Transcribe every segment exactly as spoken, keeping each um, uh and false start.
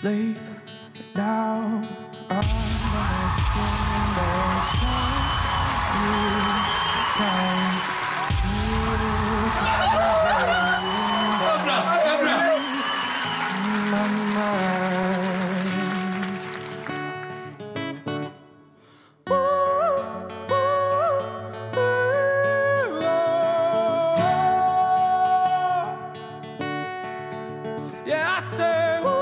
Sleep now on the skin that shine. You time to my mind. Ooh, ooh, ooh, oh. Yeah, I say ooh.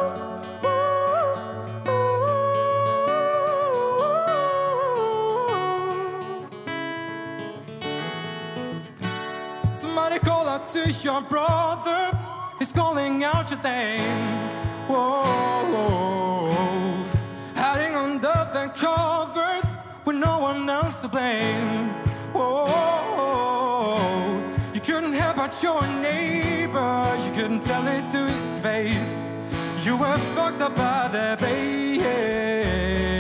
Somebody call out to your brother. He's calling out your name. Whoa, hiding under the covers with no one else to blame. Whoa, you couldn't help but your neighbor. You couldn't tell it to his face. You were fucked up by the babe.